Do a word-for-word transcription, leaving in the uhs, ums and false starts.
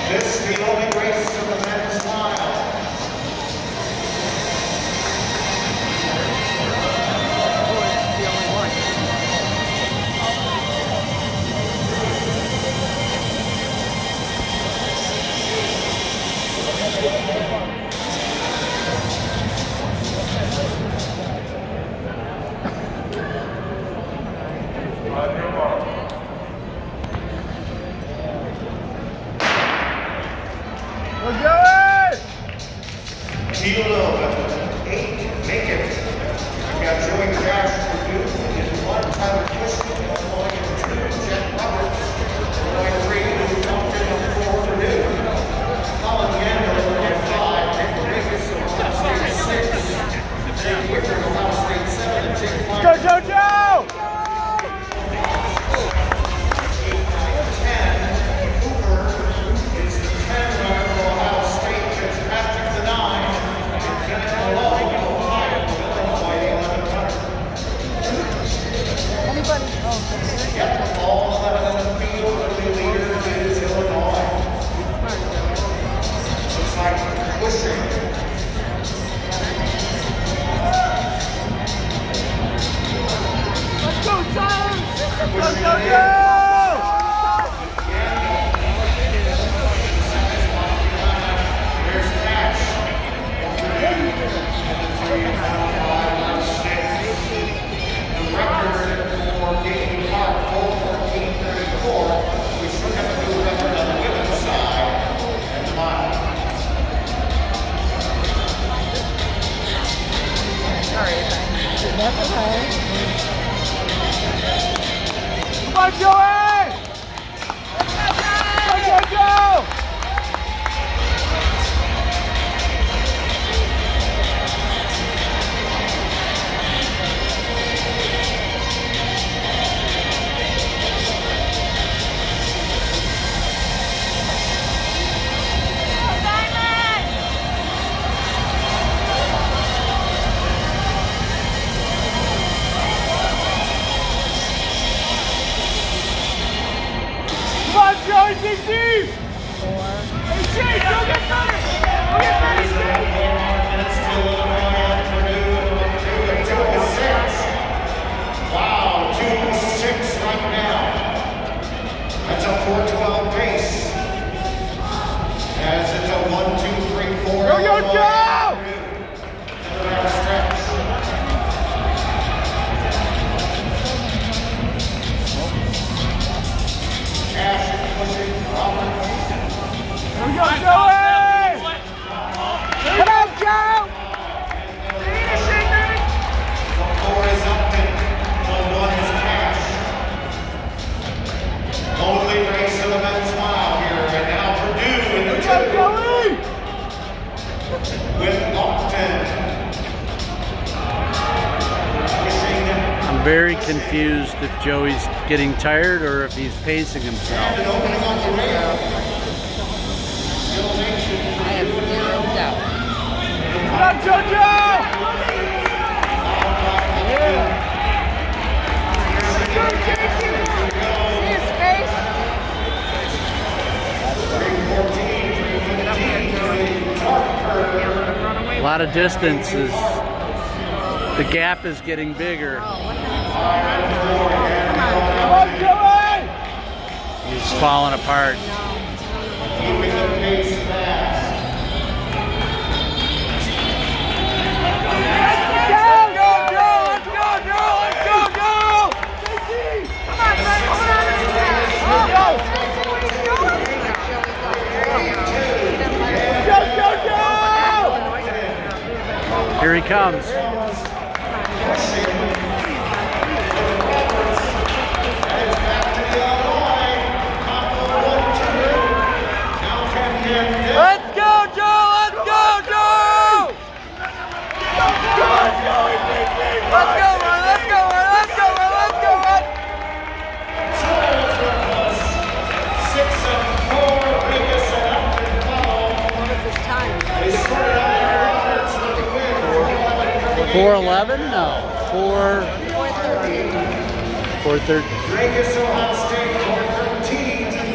This is the only race of the men's mile. Field of eight, make it. We got Joey Cash for two, in one, Tyler Christian, Illinois in two, Jet Roberts, Illinois three, Lou Compton in four, Purdue. Colin Yandel in five, Nick Regas in Ohio State six, Jake Wicker in Ohio State seven, and Jake Fine. Go, Jojo! eight, nine, ten, Cooper is the ten runner for Ohio State, Fitzpatrick the nine. Anybody? Oh, yep, all eleven in the field. The leader is Illinois. Looks like pushing. Let's go, Tyler! Pushing Go, go, it go! There's Cash. The record for Gabe Park, four fourteen thirty-four. We should have a new record on the women's side at the mile. sorry. That's okay. Come on, Joey! Go, go, go! Joey, dig deep! Four. Hey, Chase, go get better! Go get better, Chase! Minutes to Illinois and Purdue, two and two and six. Wow, two six right now. That's a four twelve pace. As it's a one two three four. Go, go, go! To the back stretch. Cash pushing Roberts. Go, go, Joey! Come on, Joe! The four is Upton. The one is Cash. Only race of the men's mile here, and now Purdue in the Go, Joey! with Upton. I'm very confused if Joey's getting tired or if he's pacing himself. And opening up the rail. I have zero doubt. Come on, Jojo! See his face? A lot of distance is, the gap is getting bigger. Come on, Joey! He's falling apart. Keeping the pace fast. Go, go, go! Let's go, go! Let's go, go! Come on, man! Come on! Go, go, go! Here he comes. Let's go, Joe! Let's go, Joe! Let's go, man! Let's go, man! Let's go, man! Let's go, man! Six and four, Regas and Upton follow. What is his time? They started out Roberts with the win. four eleven? No. four four thirteen. four thirteen. Regas, Ohio